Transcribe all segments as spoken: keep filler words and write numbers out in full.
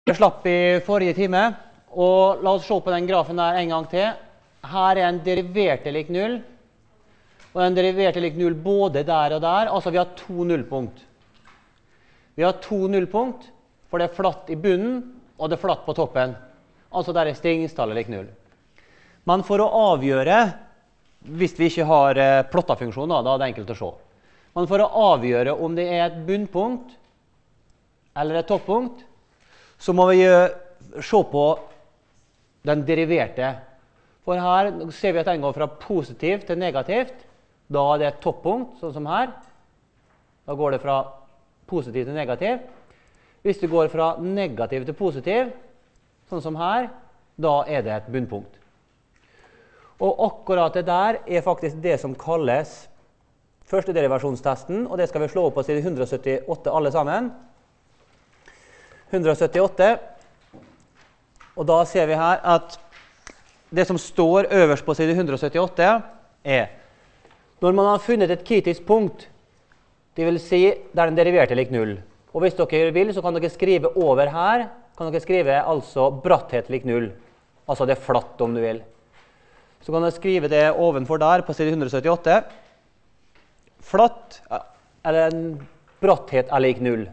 Jeg slapp i forrige time, og la oss se på den grafen der en gang til. Her er en deriverte lik null, og en deriverte lik null både der og der, altså vi har to nullpunkt. Vi har to nullpunkt, for det er flatt i bunnen, og det er flatt på toppen. Altså der er stigningstallet lik null. Men for å avgjøre, hvis vi ikke har plottafunksjon, da, da er det enkelt å se. Men for å avgjøre om det er et bunnpunkt, eller et toppunkt, så må vi se på den deriverte. For her ser vi at den går fra positivt til negativt. Da er det et toppunkt, sånn som her. Da går det fra positiv til negativ. Hvis det går fra negativ til positiv, sånn som her, da er det et bunnpunkt. Og akkurat det der er faktisk det som kalles første derivasjonstesten, og det skal vi slå opp på side hundre syttiåtte alle sammen. hundre syttiåtte, og da ser vi her at det som står øverst på side hundre syttiåtte er når man har funnet et kritisk punkt, det vil si der den deriverte lik null. Og hvis dere vil, så kan dere skrive over her, kan dere skrive altså bratthet lik null, altså det er flatt om du vil. Så kan dere skrive det ovenfor der på side hundre syttiåtte. Flatt, eller en bratthet er lik null.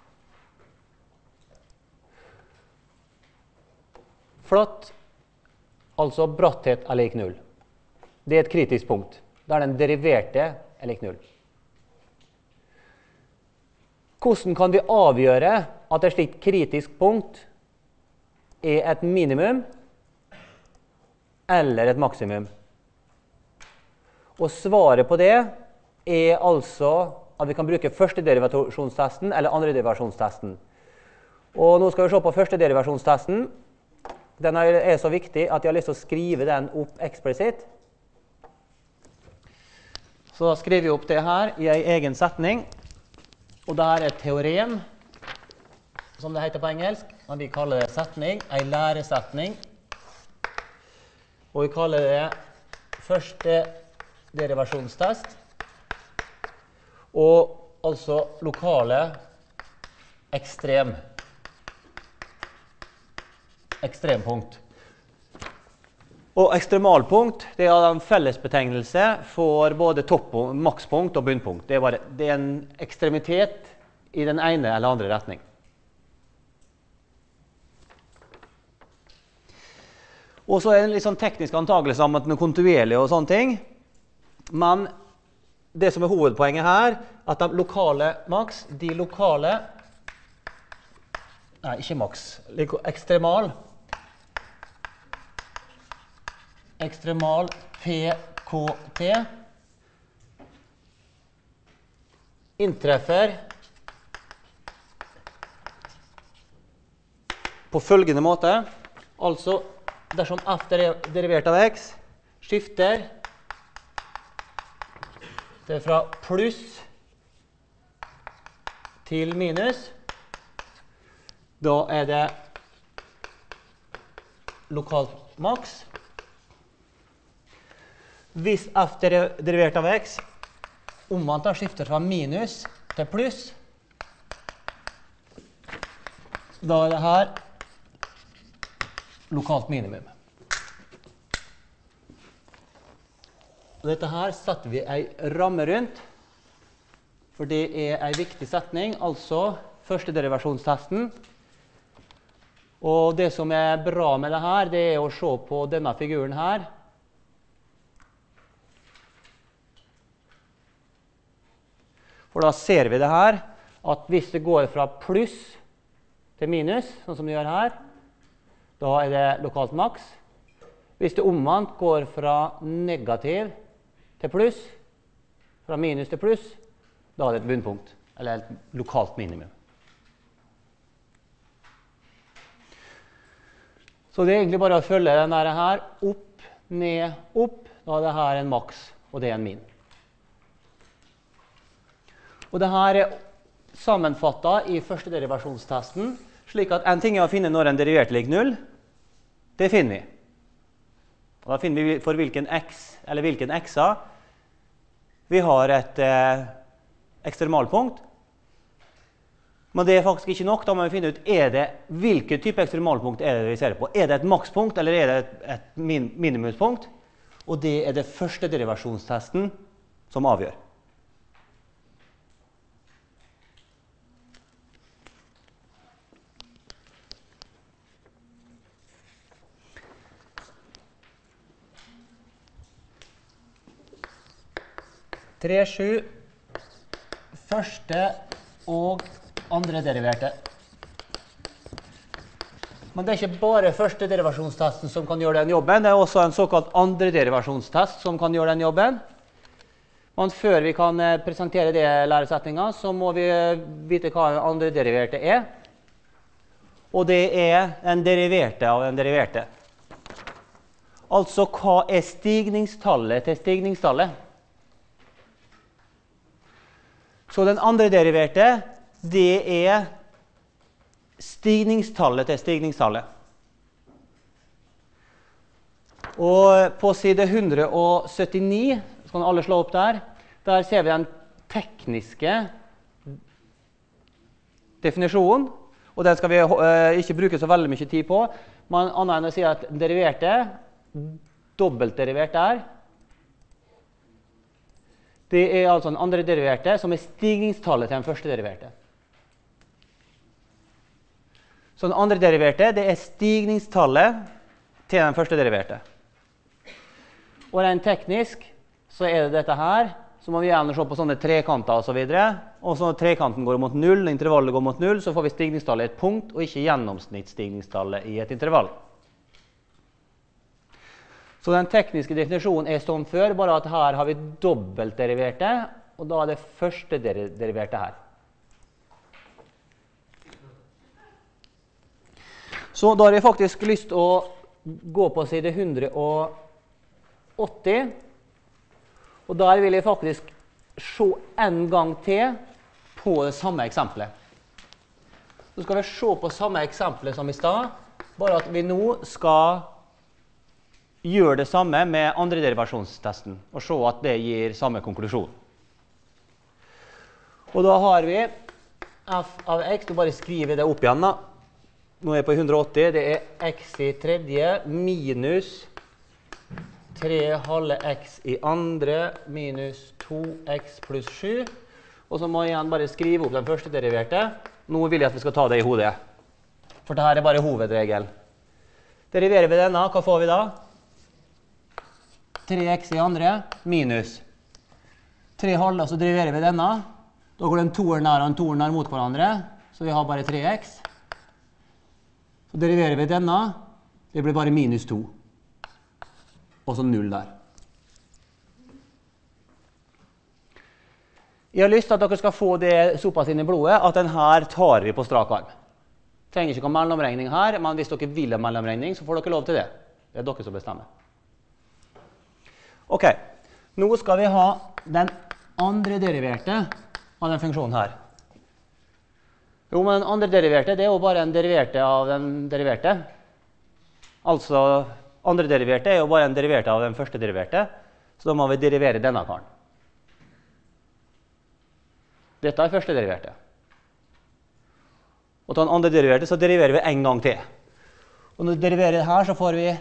Flatt, altså bratthet er lik null. Det er et kritisk punkt, der den deriverte er lik null. Hvordan kan vi avgjøre at et slikt kritisk punkt er et minimum eller et maksimum? Og svaret på det er altså at vi kan bruke første derivasjonstesten eller andre derivasjonstesten. Og nå skal vi se på første derivasjonstesten. Den er så viktig at jeg har lyst til å skrive den opp eksplisitt. Så da skriver vi opp det her i en egen setning. Og det her er et teorem, som det heter på engelsk. Men vi kaller det setning, en læresetning. Og vi kaller det første derivasjonstest. Og altså lokale ekstrem. Ekstrempunkt. Og ekstremalpunkt, det er en fellesbetegnelse for både toppunkt, makspunkt og bunnpunkt. Det er, bare, det er en ekstremitet i den ene eller andre retning. Og så er det en litt sånn teknisk antagelse om at den er kontinuerlig og sånne ting. Men det som er hovedpoenget her, at de lokale maks, de lokale, nei, ikke maks, ekstremal, ekstremal P K T inntreffer på følgende måte. Altså, dersom f derivert av x skifter det fra pluss til minus, da er det lokalt maks. Hvis f derivert av x omvendt skifter fra minus til pluss, da er det her lokalt minimum. Og dette her setter vi en ramme rundt, for det er en viktig setning, altså første derivasjonstesten. Og det som er bra med det her, det er å se på denne figuren her. For da ser vi det her, at hvis det går fra pluss til minus, sånn som det gjør her, da er det lokalt maks. Hvis det omvendt går fra negativ til pluss, fra minus til pluss, da er det et bunnpunkt, eller et lokalt minimum. Så det er egentlig bare å følge den der her, opp, ned, opp, da er det her en maks, og det er en min. Og det her er sammenfattet i første derivasjonstesten, slik at en ting er å finne når en derivert lik null, det finner vi. Og da finner vi for hvilken x, eller hvilken x-a, vi har et eh, ekstremalpunkt. Men det er faktisk ikke nok. Da må vi finne ut er det, hvilken type ekstremalpunkt er det vi ser på. Er det et makspunkt, eller er det et, et min, minimumspunkt? Og det er det første derivasjonstesten som avgjør. tre, sju, første og andre deriverte. Men det er ikke bare første derivasjonstesten som kan gjøre den jobben, det er også en såkalt andre derivasjonstest som kan gjøre den jobben. Men før vi kan presentere det læresetningen, så må vi vite hva den andre deriverte er. Og det er en deriverte av en deriverte. Altså, hva er stigningstallet til stigningstallet? Så den andre deriverte, det er stigningstallet til stigningstallet. Og på side ett hundre syttini, så kan alle slå opp der, der ser vi den tekniske definisjonen, og den skal vi uh, ikke bruke så veldig mye tid på, men annet enn å si at deriverte, dobbeltderivert der, det er altså den andre deriverte som er stigningstallet til den første deriverte. Så den andre deriverte, det er stigningstallet til den første deriverte. Og rent teknisk så er det dette her, så må vi gjerne se på sånne trekanter og så videre. Og så når trekanten går mot null, intervallet går mot null, så får vi stigningstallet i et punkt, og ikke gjennomsnittsstigningstallet i et intervall. Så den tekniske definisjonen er som før, bare at her har vi dobbeltderiverte, og da er det første deriverte her. Så da har jeg faktisk lyst til å gå på side ett hundre åtti, og der vil jeg faktisk se en gang til på det samme eksempelet. Så skal vi se på samme eksempelet som i stad, bare at vi nå skal gjør det samme med andre derivasjonstesten, og se at det gir samme konklusjon. Og da har vi f av x, du bare skriver det opp igjen da. Nå er jeg på hundre åtti, det er x i tredje minus tre halve x i andre minus to x pluss sju. Og så må jeg igjen bare skrive opp den første deriverte. Nå vil jeg at vi skal ta det i hodet, for dette er bare hovedregelen. Deriverer vi denne, hva får vi da? tre x i andre minus tre halve, så deriverer vi denne. Da går den toeren her og den toeren her mot hverandre, så vi har bare tre x. Så deriverer vi denne, det blir bare minus to. Og så null der. Jeg har lyst til at dere skal få det såpass inn i blodet, at den her tar vi på strak arm. Trenger ikke noen mellomregning her, men hvis dere vil ha mellomregning, så får dere lov til det. Det er dere som bestemmer. Ok, nå skal vi ha den andre deriverte av den funksjonen her. Jo, men den andre deriverte, det er jo bare en deriverte av den deriverte. Altså, andre deriverte er jo bare en deriverte av den første deriverte, så da må vi derivere denne karen. Dette er første deriverte. Og til den andre deriverte, så deriverer vi en gang til. Og når vi deriverer det her, så får vi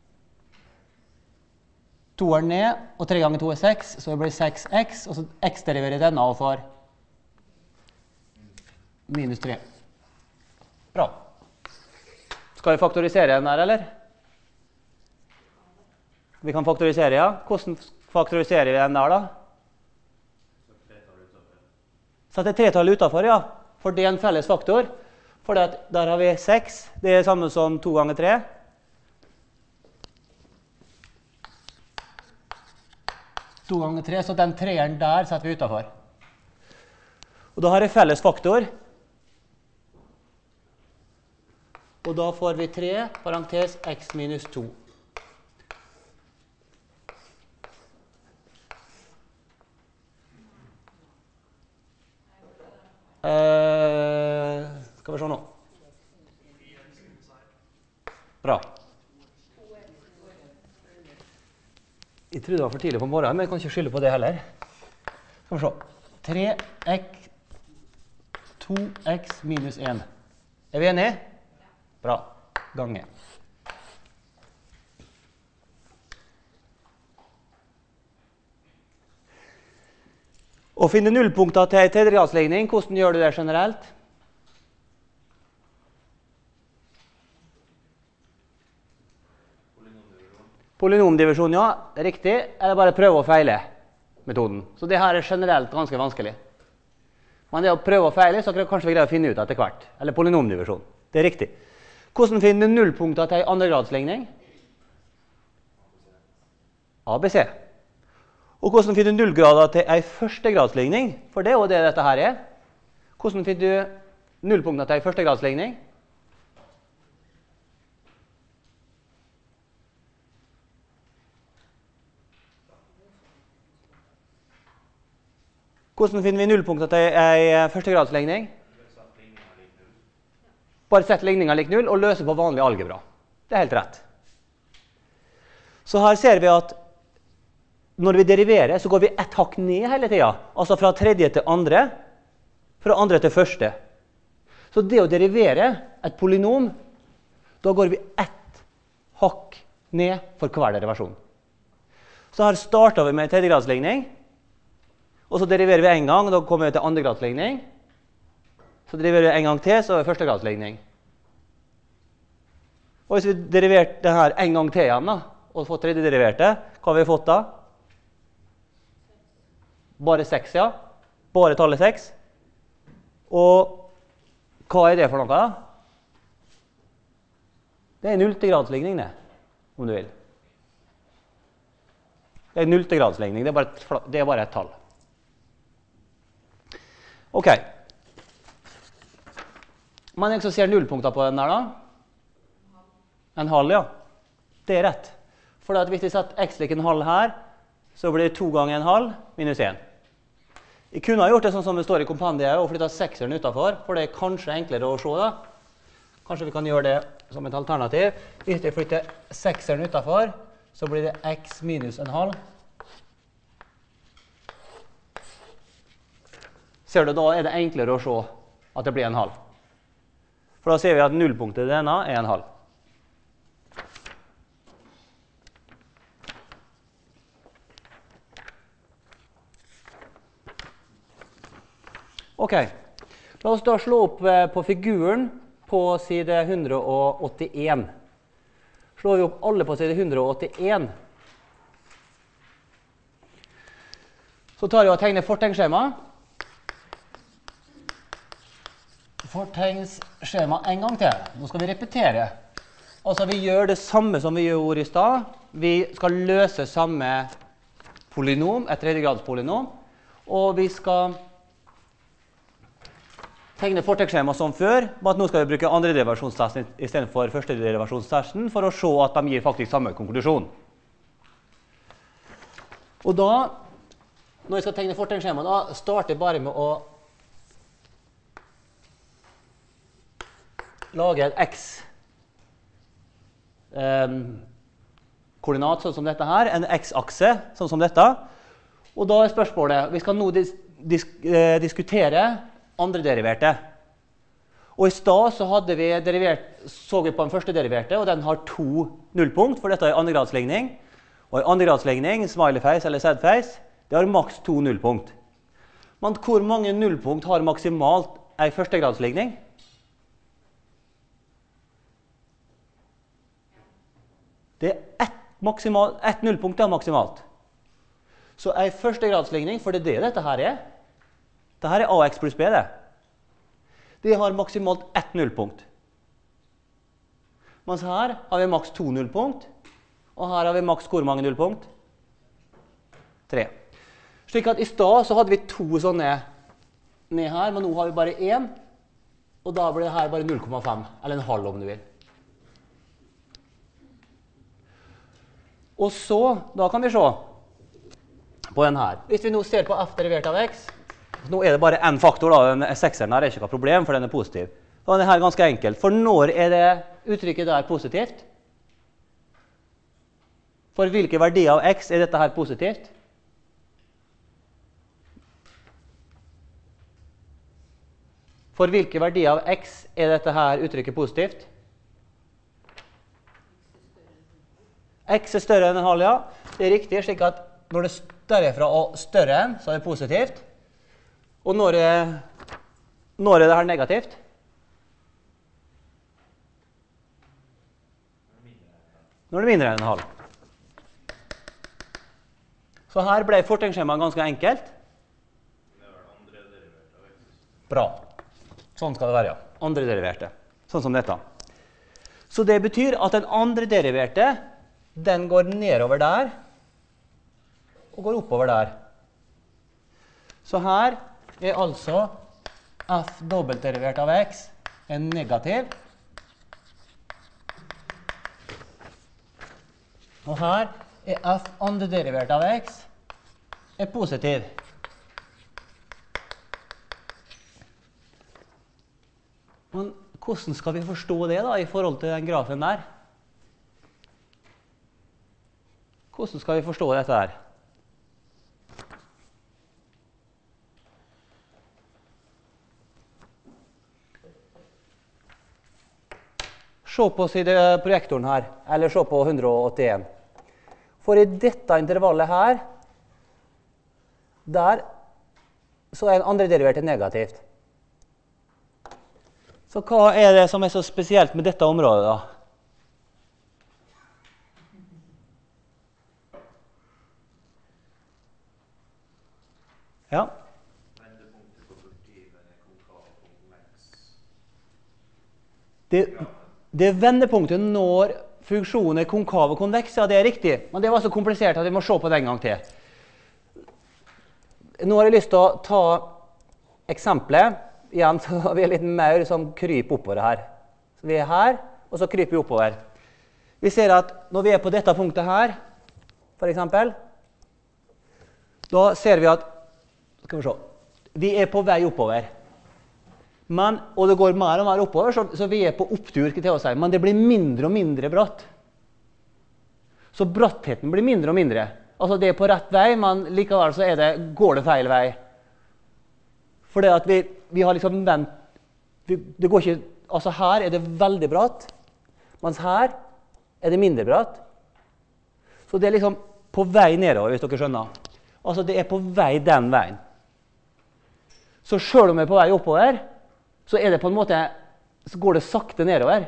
toeren ned, og tre ganger to er seks, så det blir seks x, og så x deriverer denne og får minus tre. Bra. Skal vi faktorisere den her, eller? Vi kan faktorisere, ja. Hvordan faktoriserer vi den der, da? Sette tretallet utenfor, ja. For det er en felles faktor. For der har vi seks, det er samme som to ganger tre. to ganger tre, så den treeren der setter vi utenfor. Og da har jeg felles faktor. Og da får vi tre, parentes x minus to. Eh, skal vi se nå. Bra. Jeg trodde det var for tidlig på morgenen, men jeg kan ikke skylde på det heller. Skal vi se. tre x to x minus en. Er vi enige? Bra. Gange. Å finne nullpunkter til en tredjegradsligning, hvordan gjør du det generelt? Polynomdivisjon, ja. Riktig. Eller bare prøve å feile metoden. Så det her er generelt ganske vanskelig. Men det å prøve å feile, så kanskje vi greier å finne ut etter hvert. Eller polynomdivisjon. Det er riktig. Hvordan finner du nullpunkter til en andregradsligning? A B C. Og hvordan finner du nullgrader til en førstegradsligning? For det er jo det dette her er. Hvordan finner du nullpunkter til en førstegradsligning? Hvordan finner vi nullpunkter til en førstegradsligning? Bare sett ligningen lik null og løse på vanlig algebra. Det er helt rett. Så her ser vi at når vi deriverer, så går vi ett hakk ned hele tiden. Altså fra tredje til andre, fra andre til første. Så det å derivere et polynom, da går vi ett hakk ned for hver derivasjon. Så her starter vi med en tredjegradsligning. Og så deriverer vi en gang, da kommer vi til andregradsligning. Så deriverer vi en gang til, så er det førstegradsligning. Og hvis vi deriverte denne en gang til igjen, da, og får tredje deriverte, hva har vi fått da? Bare seks, ja. Bare tallet seks. Og hva er det for noe da? Det er en nultegradsligning, det, om du vil. Det er en nultegradsligning, det er bare et, det er bare et tall. Ok. Men jeg så ser nullpunkter på den der da. En halv, ja. Det er rett. For hvis vi setter x lik en halv her, så blir det to ganger en halv minus en. Jeg kunne ha gjort det sånn som det står i kompendiet og flyttet sekseren utenfor, for det er kanskje enklere å se da. Kanskje vi kan gjøre det som et alternativ. Hvis jeg flytter sekseren utenfor, så blir det x minus en halv. Ser du, da er det enklere å se at det blir en halv. For da ser vi at nullpunktet i denne er en halv. Ok, la oss da slå opp på figuren på side hundre og åttien. Slår vi opp alle på side hundre og åttien. Så tar vi og tegner fortegnsskjema. Fortegnsskjema en gang til. Nå skal vi repetere. Altså vi gjør det samme som vi gjorde i stad. Vi skal løse samme polynom, et tredjegrads polynom. Og vi skal tegne fortegnsskjema som før, men nå skal vi bruke andre derivasjonstesten i stedet for første derivasjonstesten for å se at de gir faktisk samme konklusjon. Og da, når jeg skal tegne fortegnsskjema, da starter jeg bare med å lage et x eh, koordinat sånn som dette her, en x-akse sånn som dette. Og da er spørsmålet, vi skal nå dis dis eh, diskutere andre deriverte. Og i stad så hadde vi derivert, så vi på den første deriverte, og den har to nullpunkt, for dette er andregradsligning. Og i andregradsligning, smiley-face eller sad-face, det har maks to nullpunkt. Men hvor mange nullpunkt har maksimalt en førstegradsligning? Det er ett, maksimalt, ett nullpunkt det er maksimalt. Så en førstegradsligning, for det er det dette her er. Dette er ax pluss b, det. Det har maksimalt ett nullpunkt. Mens her har vi maks to nullpunkt, og her har vi maks hvor mange nullpunkt? Tre. Slik at i stad så hadde vi to sånne ned her, men nå har vi bare én, og da blir det her bare null komma fem, eller en halv om du vil. Og så, da kan vi se på den her. Hvis vi nå ser på f derivert av x, nå er det bare en faktor, da. Den sekseren her er ikke noe problem, for den er positiv. Da er det her ganske enkelt. For når er det uttrykket der positivt? For hvilke verdier av x er dette her positivt? For hvilke verdier av x er dette her uttrykket positivt? X er større enn en halv, ja. Det er riktig, slik at når det er større fra og større enn, så er det positivt. Og når er, når er det her negativt? Når det er mindre enn en halv. Så her ble fortegnsskjemaet ganske enkelt. Bra. Sånn skal det være, ja. Andre deriverte. Sånn som dette. Så det betyr at den andre deriverte, den går nedover der, og går oppover der. Så her er altså f dobbeltderivert av x en negativ. Og her er f andre derivert av x er positiv. Men hvordan skal vi forstå det da, i forhold til den grafen der? Hvordan skal vi forstå dette her? Se på projektoren her, eller se på hundre og åttien. For i dette intervallet her, der, så er en andre deriverte negativt. Så hva er det som er så spesielt med dette området da? Ja. Det, det vendepunktet når funksjonen er konkav og konveks, ja det er riktig, men det var så komplisert at vi må se på det en gang til. Nå har jeg lyst til å ta eksemplet, igjen så har vi en liten maur som kryper oppover her. Så vi er her, og så kryper vi oppover. Vi ser at når vi er på dette punktet her, for eksempel, da ser vi at, skal vi se, vi er på vei oppover. Men, og det går mer og mer oppover, så, så vi er på opptur, til å si, men det blir mindre og mindre bratt. Så brattheten blir mindre og mindre. Altså det er på rett vei, men likevel så er det, går det feil vei. For det at vi, vi har liksom vent, vi, det går ikke, altså her er det veldig bratt, mens her er det mindre bratt. Så det er liksom på vei nedover, hvis dere skjønner. Altså det er på vei den veien. Så selv om vi er på vei oppover, så er det på en måte, så går det sakte nedover.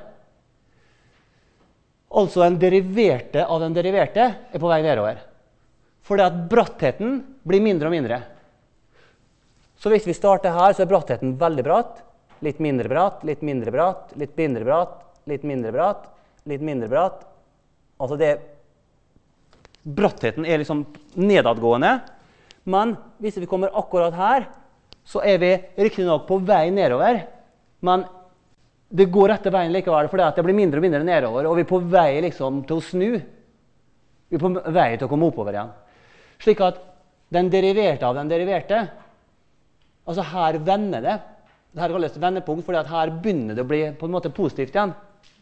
Altså en deriverte av den deriverte er på vei nedover. Fordi at brattheten blir mindre og mindre. Så hvis vi starter her, så er brattheten veldig bratt, litt mindre bratt, litt mindre bratt, litt mindre bratt, litt mindre bratt, litt mindre bratt. Altså det, brattheten er liksom nedadgående, men hvis vi kommer akkurat her, så er vi riktig nok på vei nedover, men det går etter veien likevel, fordi at det blir mindre og mindre nedover, og vi er på vei liksom til å snu. Vi er på vei til å komme oppover igjen. Slik at den deriverte av den deriverte, altså her vender det. Det her kalles vendepunkt, fordi at her begynner det å bli på en måte positivt igjen.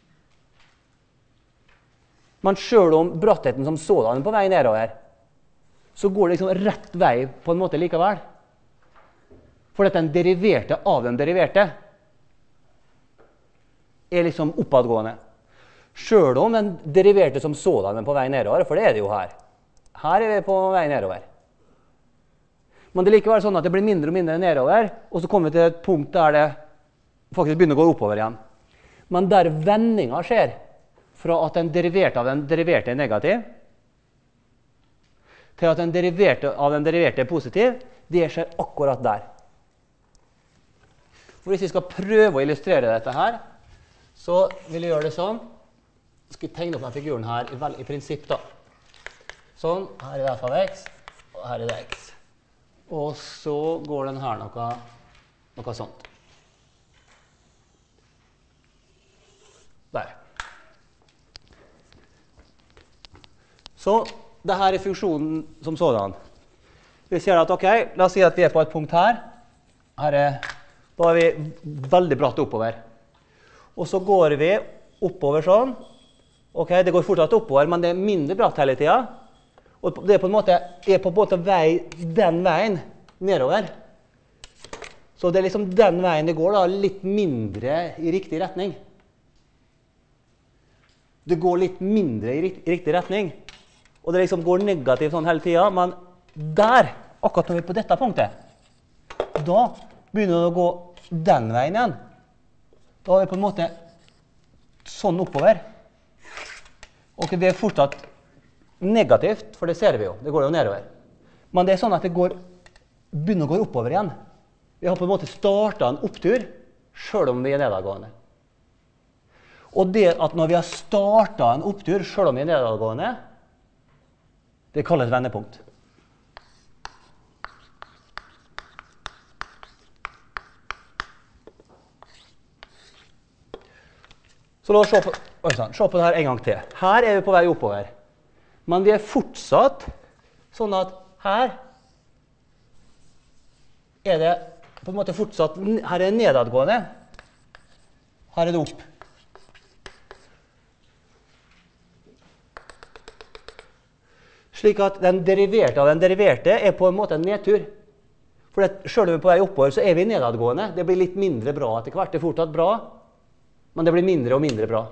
Men selv om brattheten som sådan er på vei nedover, så går det liksom rett vei på en måte likevel. For at den deriverte av den deriverte er liksom oppadgående. Selv om den deriverte som sådan er på vei nedover, for det er det jo her. Her er vi på vei nedover. Men det er likevel sånn at det blir mindre og mindre nedover, og så kommer vi til et punkt der det faktisk begynner å gå oppover igjen. Men der vendingen skjer fra at den deriverte av den deriverte er negativ, til at den deriverte av den deriverte er positiv, det skjer akkurat der. For hvis vi skal prøve å illustrere dette her, så vil jeg gjøre det sånn. Jeg skal tegne opp denne figuren her i, vel, i prinsipp da. Sånn, her er det f av x, og her er det x. Og så går den her noe, noe sånt. Der. Så, det her er funksjonen som sådan. Vi ser at, ok, la oss si at vi er på et punkt her. Her er, da er vi veldig bratt oppover. Og så går vi oppover sånn. Ok, det går fortsatt oppover, men det er mindre bratt hele tiden. Og det er på en måte, er på en måte vei, den veien nedover. Så det er liksom den veien det går, da, litt mindre i riktig retning. Det går litt mindre i riktig retning. Og det liksom går negativt sånn hele tiden, men der, akkurat når vi er på dette punktet, da begynner det å gå den veien igjen. Da er vi på en måte sånn oppover. Og det er fortsatt negativt, for det ser vi jo. Det går jo nedover. Men det er sånn at det går, begynner å gå oppover igjen. Vi har på en måte startet en opptur, selv om vi er nedadgående. Og det at når vi har startet en opptur, selv om vi er nedadgående, det kalles vendepunkt. Så la oss se på, oi, sånn, se på det her en gang til. Her er vi på vei oppover. Men vi er fortsatt sånn at her er det på en måte fortsatt, her er det nedadgående. Her er det opp. Slik at den deriverte av den deriverte er på en måte en nedtur. For at selv om vi er på vei oppover, så er vi nedadgående. Det blir litt mindre bra etter hvert. Det er fortsatt bra, men det blir mindre og mindre bra.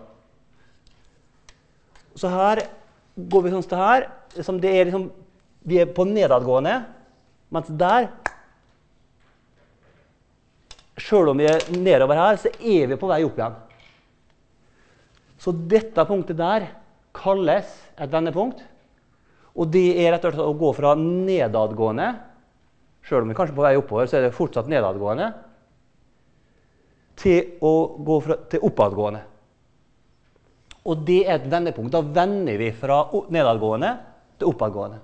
Så her går vi sånn til her. Som det er liksom, vi er på nedadgående, mens der, selv om vi er nedover her, så er vi på vei opp igjen. Så dette punktet der kalles et vendepunkt. Og det er rett og slett å gå fra nedadgående, selv om vi kanskje er på vei oppover, så er det fortsatt nedadgående, til å gå fra, til oppadgående. Og det er et vendepunkt. Da vender vi fra nedadgående til oppadgående.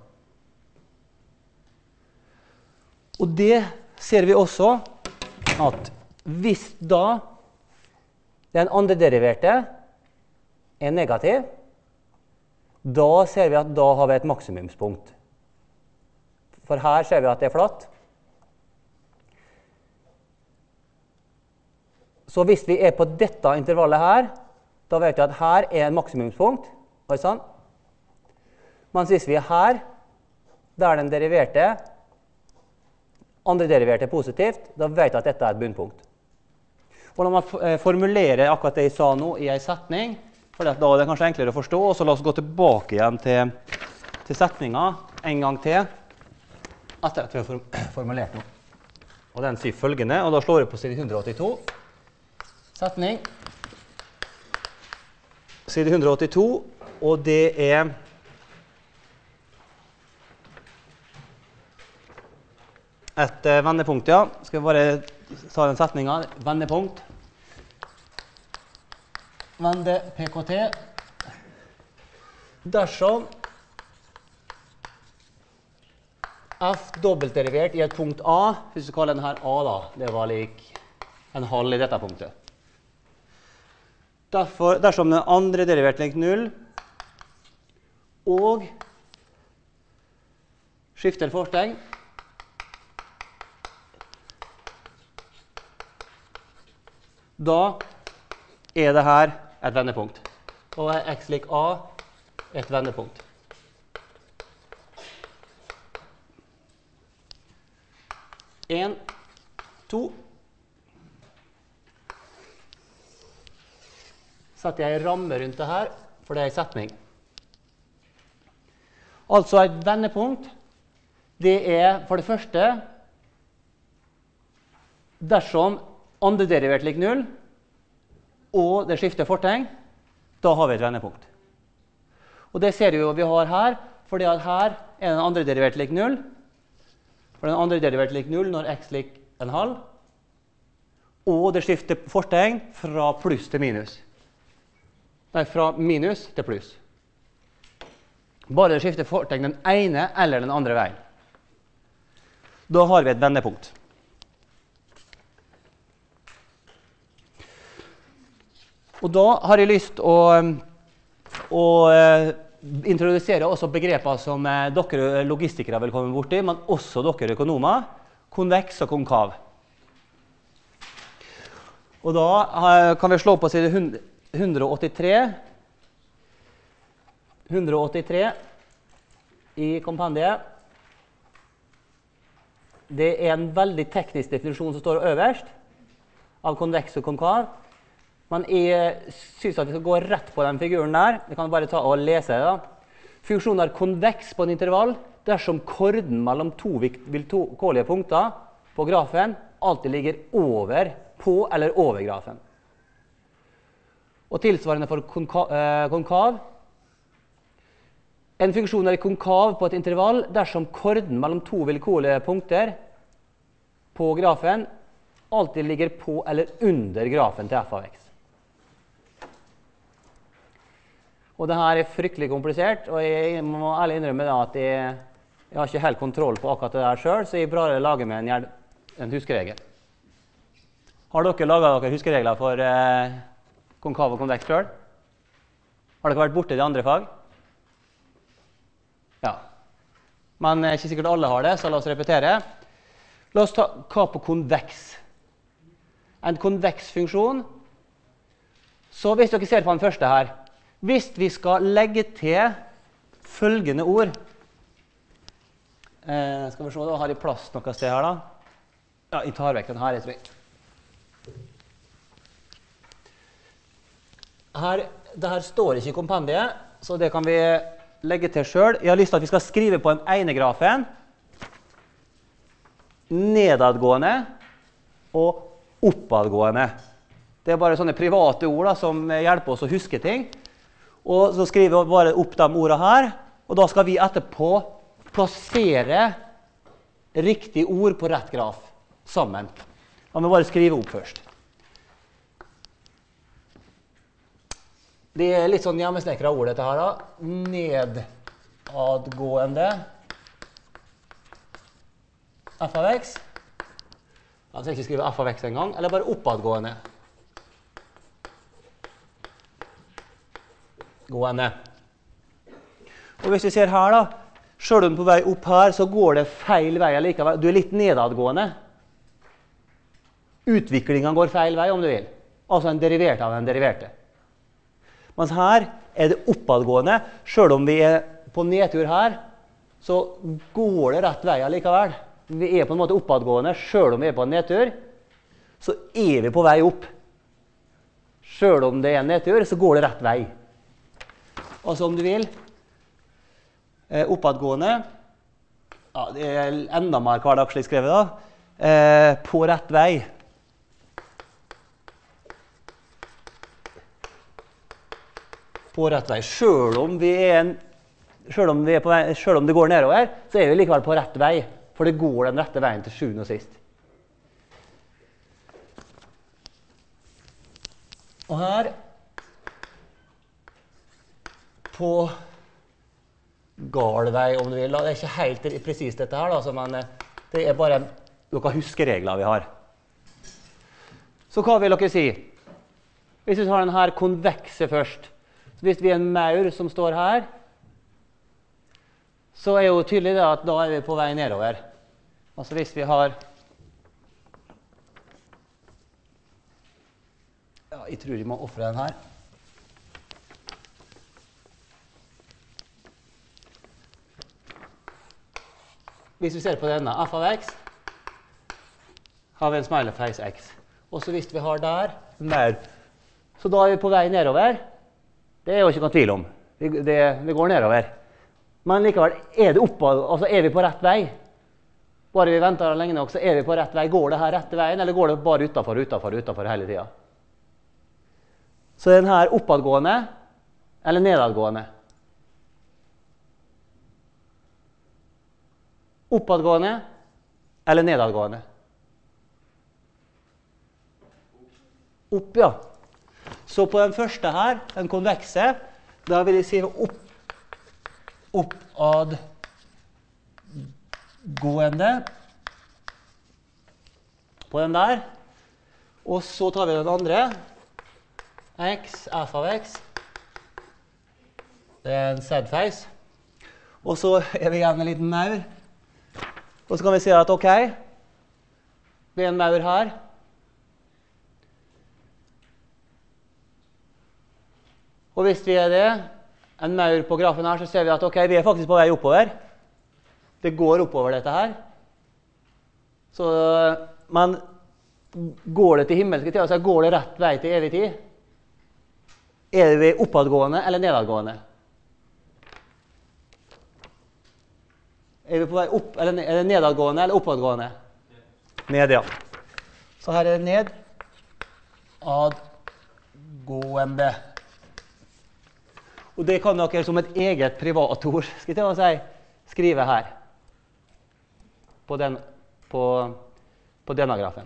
Og det ser vi også at hvis da den andre deriverte er negativ, da ser vi at da har vi et maksimumspunkt. For her ser vi at det er flatt. Så hvis vi er på dette intervallet her, da vet vi at her er en maksimumspunkt. Oi, sånn. Mens hvis vi er her, der den deriverte, andre deriverte er positivt, da vet vi at dette er et bunnpunkt. Og når man formulerer akkurat det jeg sa nå i en setning, for da er det kanskje enklere å forstå, og så la oss gå tilbake igjen til, til setningen en gang til, etter at vi har formulert noe. Og den sier følgende, og da slår jeg på side hundre åttito. Setning. Side hundre åttito, og det er et uh, vendepunkt, ja. Skal vi bare ta den setningen. Vendepunkt. Vende P K T. Dersom F dobbeltderivert i et punkt A, hvis vi kaller denne her A da, det var lik en halv i dette punktet. Derfor, dersom den andre derivert lik null, og skifter fortegn, da er det her et vendepunkt. Og er x lik A et vendepunkt. En, to. Setter jeg en ramme rundt det her, for det er en setning. Altså et vendepunkt, det er for det første dersom andre derivert lik null, og det skifter fortegn, da har vi et vendepunkt. Og det ser vi jo vi har her, fordi at her er den andre derivert lik null, for den andre derivert lik null når x lik en halv, og det skifter fortegn fra pluss til minus. Nei, fra minus til pluss. Bare det skifter fortegn den ene eller den andre veien. Da har vi et vendepunkt. Og da har jeg lyst å, å introdusere også begreper som dere logistikere vil komme bort til, men også dere økonomer, konveks og konkav. Og da kan vi slå på side hundre åttitre, hundre åttitre i kompendiet. det er en veldig teknisk definisjon som står øverst, av konveks og konkav. Men jeg synes at vi skal gå rett på den figuren der. Vi kan bare ta og lese det da. Funksjonen er konveks på en intervall dersom korden mellom to vilkårlige punkter på grafen alltid ligger over, på eller over grafen. Og tilsvarende for konka eh, konkav. En funksjon er konkav på et intervall dersom korden mellom to vilkårlige punkter på grafen alltid ligger på eller under grafen til f av x. Og det her er fryktelig komplisert, og jeg må ærlig innrømme da at jeg, jeg har ikke helt kontroll på akkurat det der selv, så jeg bare lager meg en, en huskeregel. Har dere laget dere huskeregler for eh, konkav og konveks selv? Har dere vært borte i de andre fag? Ja. Men ikke sikkert alle har det, så la oss repetere. La oss ta hva på konveks. En konveks funksjon. Så hvis dere ser på den første her, hvis vi skal legge til følgende ord, eh, skal vi se, da har jeg plass noe sted her da. Ja, jeg tar vekk den her, jeg tror jeg. Her, det her står ikke i kompendiet, så det kan vi legge til selv. Jeg har lyst til at vi skal skrive på den ene grafen nedadgående og oppadgående. Det er bare sånne private ord da, som hjelper oss å huske ting. Og så skriver vi bare opp de ordene her, og da skal vi etterpå plassere riktig ord på rett graf sammen. Da må vi bare skrive opp først. Det er litt sånn hjemmesnekret ord dette her da. Nedadgående f av x. Jeg skal ikke skrive f av x en gang, eller bare oppadgående. Gående. Og hvis vi ser her da, selv om du er på vei opp her, så går det feil vei likevel. Du er litt nedadgående. Utviklingen går feil vei om du vil. Altså en derivert av en deriverte. Mens her er det oppadgående. Selv om vi er på nedtur her, så går det rett vei likevel. Vi er på en måte oppadgående, selv om vi er på en nedtur, så er vi på vei opp. Selv om det er en nedtur, så går det rett vei. Altså om du vil, eh, oppadgående, ja, det er enda mer hverdagslig skrevet da, eh, på rett vei. På rett vei. Selv om, vi er en, selv, om vi er på vei, selv om det går nedover, så er vi likevel på rett vei, for det går den rette veien til sjuende og sist. Og her, på gal vei, om du vil, da. Det er ikke helt presist dette her, da, men det er bare noen huskeregler vi har. Så hva vil dere si? Hvis vi tar denne konvekse først, så hvis vi er en maur som står her, så er jo tydelig det at da er vi på vei nedover. Altså hvis vi har, ja, jeg tror vi må offre den her. Hvis vi ser på denne, f av x, har vi en smileyface x. Og så hvis vi har der, maur, så da er vi på vei nedover. Det er jo ikke noe tvil om. Det, det, det går nedover. Men likevel, er det oppad, altså er vi på rett vei? Bare vi venter lenge nok, så er vi på rett vei. Går det her rette veien, eller går det bare utenfor, utenfor, utenfor hele tiden? Så er den her oppadgående, eller nedadgående? Oppadgående, eller nedadgående? Opp, ja. Så på den første her, den konvekse, da vil jeg skrive opp, oppadgående på den der. Og så tar vi den andre, x, f av x. Det er en Z-face. Og så er vi igjen en liten maur. Og så kan vi si at ok, det er en maur her. Og hvis vi er det, en maur på grafen her, så ser vi at ok, vi er faktisk på vei oppover. Det går oppover dette her. Så, men går det til himmelske tid, altså går det rett vei til evig tid? Er det oppadgående eller nedadgående? Er vi på vei opp, eller er det nedadgående eller oppadgående? Ned, ja. Så her er det ned. Adgående. Og det kan dere som et eget privatord, skal jeg si, skrive her. På, den, på, på denne grafen.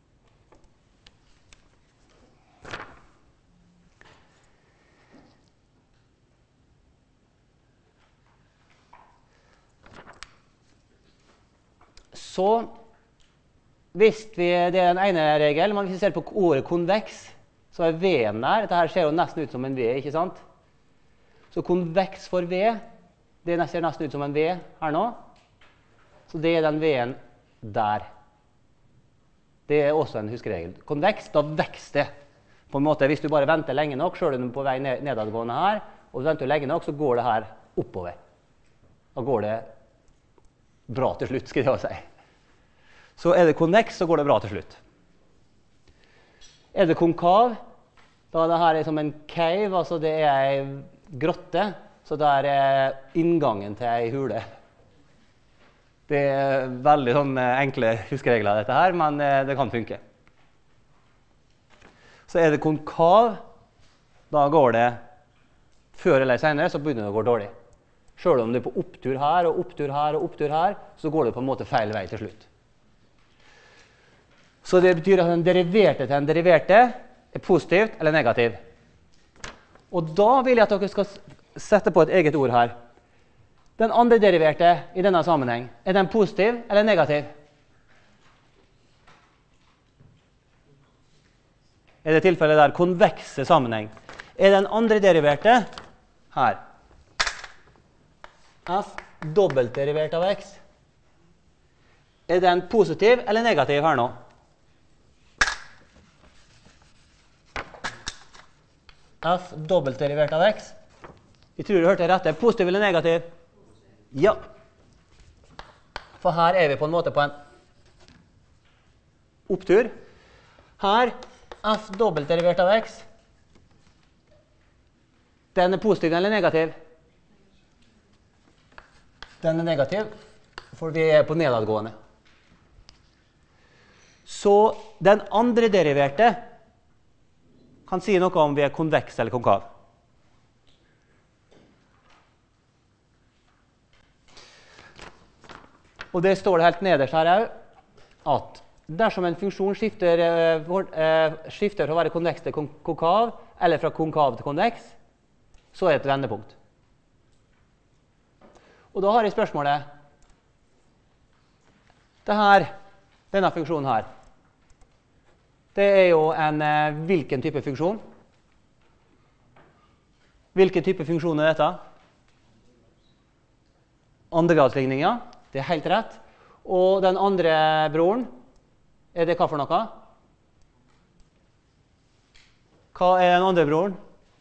Så hvis vi, det er den ene regel, men hvis vi ser på ordet konveks, så er V-en der. Dette her ser jo nesten ut som en V, ikke sant? Så konveks for V, det ser nesten ut som en V her nå. Så det er den V-en der. Det er også en huskeregel. Konveks, da vekster det. På en måte, hvis du bare venter lenge nok, selv om du er på vei nedadgående her, og du venter lenge nok, så går det her oppover. Da går det bra til slutt, skal jeg si. Så er det konveks, så går det bra til slutt. Er det konkav, da er det her som en cave, altså det er en grotte, så der er inngangen til en hule. Det er veldig sånn enkle huskeregler dette her, men det kan funke. Så er det konkav, da går det før eller senere, så begynner det å gå dårlig. Selv om det er på opptur her, og opptur her, og opptur her, så går det på en måte feil vei til slutt. Så det betyr at en deriverte til en deriverte er positivt eller negativ. Og da vil jeg at dere skal sette på et eget ord her. Den andre deriverte i denne sammenheng, er den positiv eller negativ? Er det tilfellet der konvekse sammenheng? Er den andre deriverte her? F dobbeltderivert av x. Er den positiv eller negativ her nå? F dobbeltderivert av x. Jeg tror du hørte rett. Positiv eller negativ? Ja. For her er vi på en måte på en opptur. Her, f dobbeltderivert av x. Den er positiv eller negativ? Den er negativ, for vi er på nedadgående. Så den andre deriverte kan si noe om vi er konveks eller konkav. Og det står det helt nederst her også, at dersom en funksjon skifter, eh, skifter fra å være konveks til konkav, eller fra konkav til konveks, så er det et vendepunkt. Og da har jeg spørsmålet, det her, denne funksjonen her, det er jo en eh, hvilken type funksjon? Hvilken type funksjon er dette? Andregradsligning, ja. Det er helt rett. Og den andre broren, er det hva for noe? Hva er den andre broren?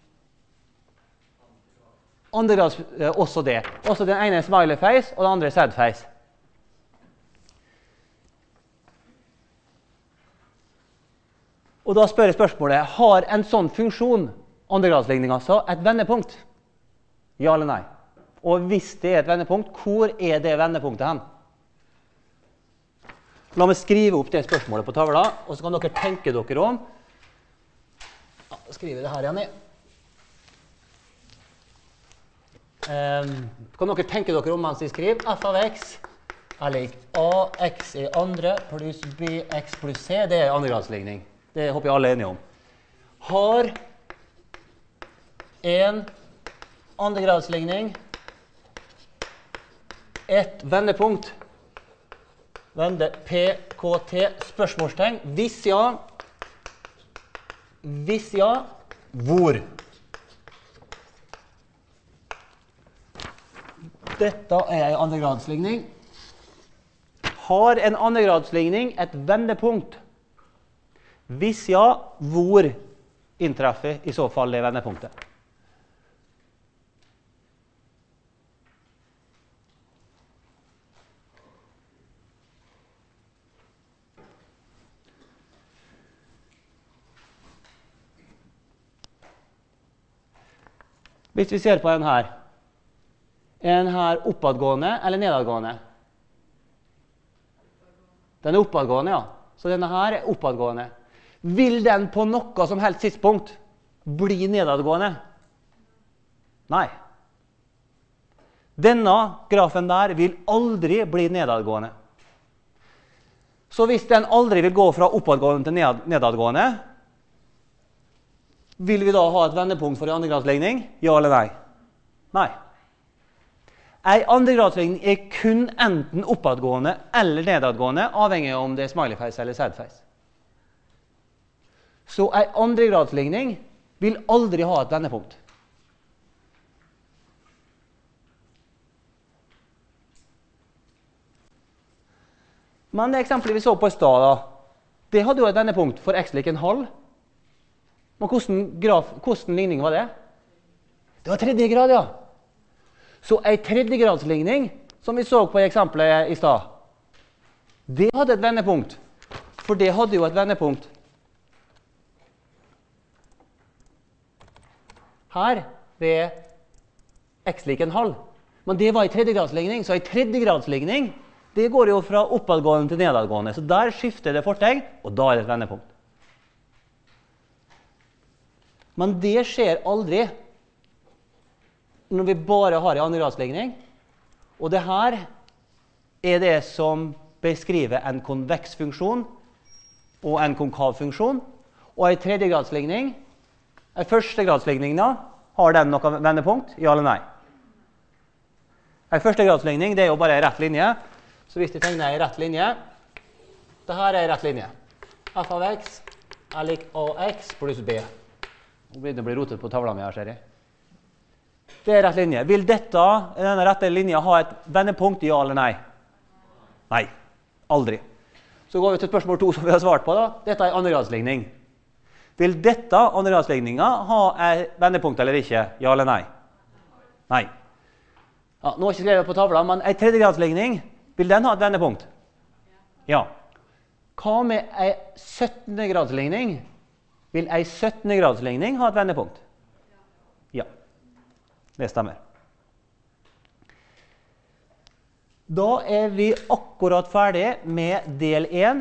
Andregrads, eh, også det. Også den ene smiley face, og den andre sad face. Og da spør jeg spørsmålet, har en sånn funksjon, andregradsligning altså, et vendepunkt? Ja eller nei? Og hvis det er et vendepunkt, hvor er det vendepunktet hen? La meg skrive opp det spørsmålet på tavla, og så kan dere tenke dere om. Ja, skriver det her igjen i. Um, kan dere tenke dere om mens jeg skriver? F av x er lik ax i andre pluss bx pluss c, det er andregradsligning. Det håper jeg alle er enige om. Har en andregradsligning et vendepunkt, vende P, K, T, spørsmålstegn, hvis ja, hvis ja, hvor? Dette er en andregradsligning. Har en andregradsligning et vendepunkt? Hvis ja, hvor inntreffer i så fall det vendepunktet? Hvis vi ser på en her, er den her oppadgående eller nedadgående? Den er oppadgående, ja. Så denne her er oppadgående. Vil den på noe som helst tidspunkt bli nedadgående? Nei. Denne grafen der vil aldri bli nedadgående. Så hvis den aldri vil gå fra oppadgående til nedadgående, vil vi da ha et vendepunkt for en andregradsligning? Ja eller nei? Nei. En andregradsligning er kun enten oppadgående eller nedadgående, avhengig av om det er smileyface eller sadface. Så en andregradsligning vil aldri ha et vendepunkt. Men det eksempelet vi så på i stad, da, det hadde jo et vendepunkt for x lik en halv. Men hvordan, graf, hvordan ligning var det? Det var tredje grad, ja. Så en tredjegradsligning, som vi så på i eksempelet i stad, det hadde et vendepunkt. For det hadde jo et vendepunkt her ved x lik en halv. Men det var en tredjegradsligning, så en tredjegradsligning, det går jo fra oppadgående til nedadgående. Så der skifter det fortegn, og da er det et vendepunkt. Men det skjer aldri når vi bare har en andregradsligning. Og det her er det som beskriver en konveks funksjon og en konkav funksjon. Og en tredjegradsligning, en førstegradsligning da, har den noe vendepunkt? Ja eller nei? En førstegradsligning, det er jo bare en rett linje. Så hvis vi tegner en rett linje, dette er en rett linje. F av x er lik ax pluss b. Nå blir det å bli rotet på tavla mi her, ser jeg. Det er rett linje. Vil dette, denne rette linja, ha et vendepunkt, ja eller nei? Nei, aldri. Så går vi til spørsmål to som vi har svart på da. Dette er en andregradsligning. Vil dette andregradsligninga ha et vendepunkt eller ikke? Ja eller nei? Nei. Ja, nå har jeg ikke skrevet på tavla, men en tredjegradsligning, vil den ha et vendepunkt? Ja. Hva med en syttende gradsligning? Vil en syttende gradsligning ha et vendepunkt? Ja. Det stemmer. Da er vi akkurat ferdig med del én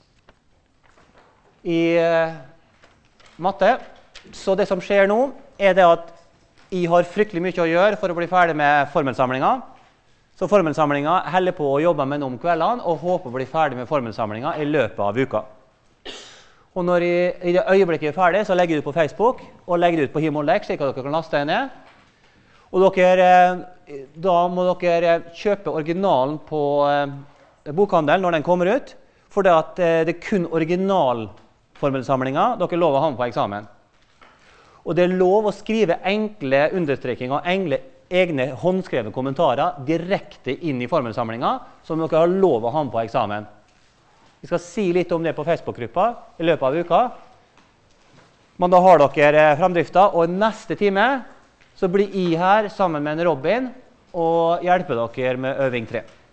i matte. Så det som skjer nå er det at jeg har fryktelig mye å gjøre for å bli ferdig med formelsamlinga. Så formelsamlinga holder på å jobbe med noen om kveldene og håper å bli ferdig med formelsamlinga i løpet av uka. Og når jeg, i det øyeblikket jeg er ferdig, så legger jeg ut på Facebook og legger det ut på Himoldek, slik at dere kan laste det ned. Og dere, da må dere kjøpe originalen på bokhandelen når den kommer ut, for det, at det er kun originalformelsamlinga dere lover å ha med på eksamen. Og det er lov å skrive enkle understrekinger og enkle, egne håndskrevne kommentarer direkte inn i formelsamlinga, som dere har lov å ha med på eksamen. Vi skal si litt om det på Facebook-gruppa i løpet av uka. Men da har dere fremdrifta, og i neste time så blir jeg her sammen med en Robin og hjelper dere med øving tre.